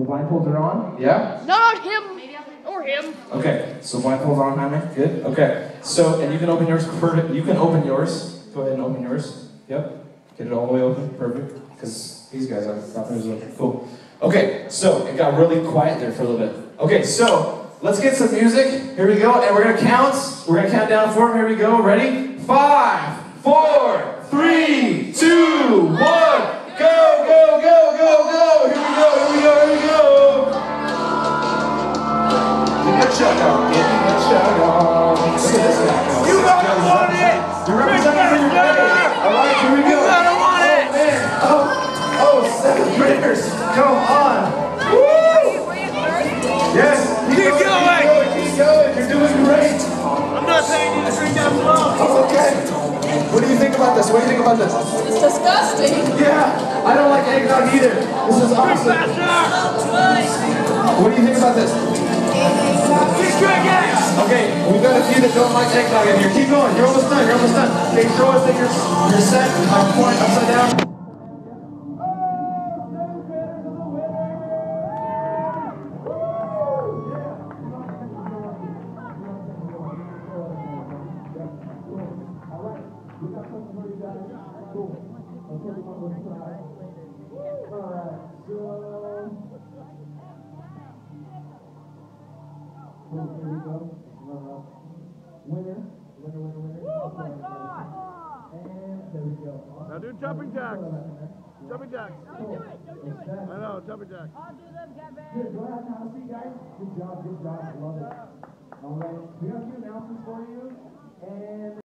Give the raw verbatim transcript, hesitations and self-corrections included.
blindfolds are on? Yeah? Not him or him. Okay, so blindfolds on, Jaime. Good. Okay. So, and you can open yours. Perfect. You can open yours. Go ahead and open yours. Yep. Get it all the way open. Perfect. Because these guys are got theirs open. Cool. Okay. So it got really quiet there for a little bit. Okay. So let's get some music. Here we go, and we're gonna count. We're gonna count down for them. Here we go. Ready? Five, four, three, two, one. Go, go, go, go, go! Here we go, here we go, here we go! Give me a shout out, give me a shout out. Look at this guy go. You gotta want it! You're representing for your grade! Alright, here we go! You gotta want it! Oh man! Oh, oh, seventh graders! Come on! Woo! Yes! Keep, Keep going, going. Keep going! Keep going! You're doing great! I'm not paying you to drink that flow! Oh, okay! What do you think about this? What do you think about this? It's disgusting. Yeah! I don't like eggnog either! This is awesome! What do you think about this? Keep drinking! Okay, we've got a few that don't like eggnog in here. Keep going. You're almost done. You're almost done. Okay, show us that you're, you're set. I'm point upside down. Here we go. Uh, winner, winner, winner, winner. Oh my God! And there we go. Now do jumping jacks. Jumping jacks. Don't do it. Don't do it. I know, jumping jacks. I'll do them, Kevin. Good. Go ahead, now see, guys. Good job. Good job. Love it. All right. We got a few announcements for you. And